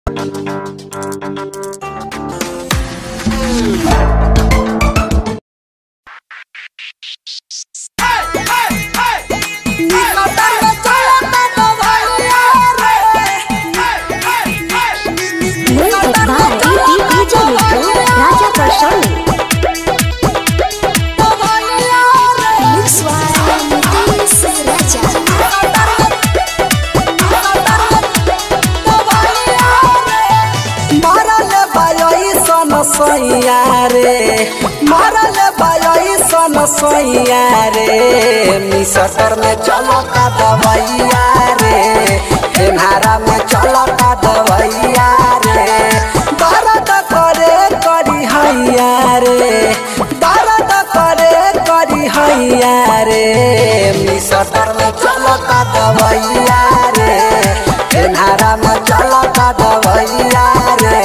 सैया रे मारल बाई सन सैया रे मिसटर में चलो का दवैया रे हेनारा में चलो का दवैया रे दर्द करे करी हैया रे दर्द करे करी हैया रे मिसटर में चलो का दवैया रे हेनारा में चलो का दवैया रे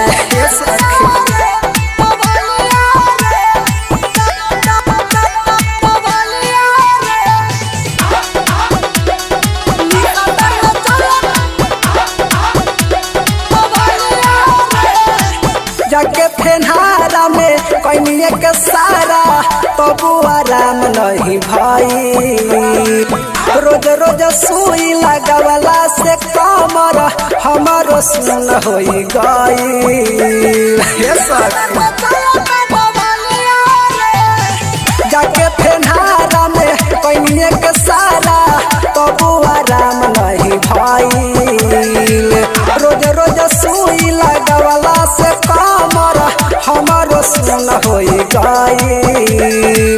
जाके फेनहारा में कनिए के सारा तबु आराम नहीं भाई रोज रोज सुई लगावला से कमर हमारो सुन होई गई जाके फेनहारा में कनिए के सारा तबु आराम नहीं भाई रोज रोज सुई लगावला से कमर हमारो सुन होई गई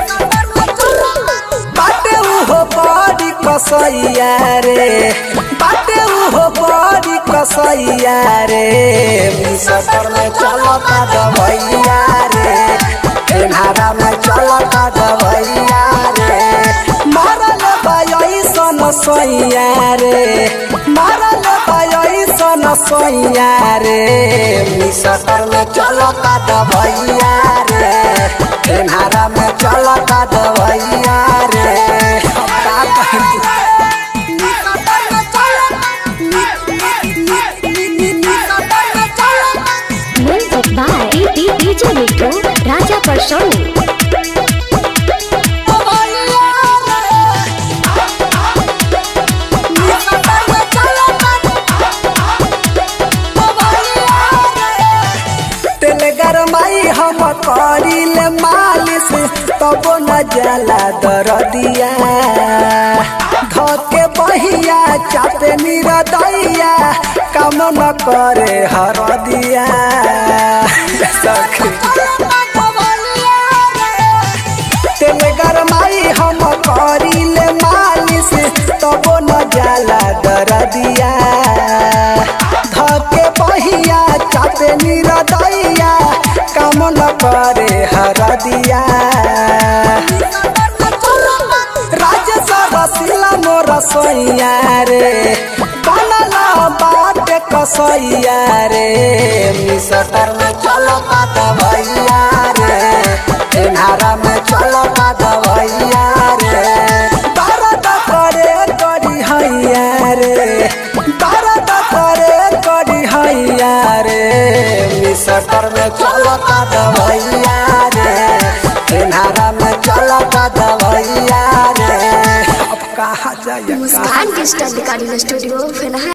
बाटे उहो बड़ी कसैया रे बाटे उहो बड़ी कसैया रे मिसटर में चलो का दवैया रे हेनारा में चलो का दवैया रे मारल बाई सन सैया रे मारल बाई सन सैया रे मिसटर में चलो का दवैया रे हेनारा में चलो का दवैया रे डीजे बिट्टू राजा परसोनी हम करिले मालिश तब न जाला दरदिया धके बहिया चापे निरदैया काम न करे हरदिया तेल गरमाई हम करिले मालिश तब न जाला दरदिया धके बहिया चापे निरदैया काम न करे हरदिया राजेश रसीला मोर सैया रे बनल बाट कसैया रे मिसटर में चलो का दवैया रे हेनारा में चलो का दवैया रे दर्द करे करी हैया रे दर्द करे करी हैया रे मिसटर में चलो का दवैया रे हेनारा में चलो का दवैया रे अब कहाँ जाए मुस्कान डिजिटल रिकॉर्डिंग स्टूडियो।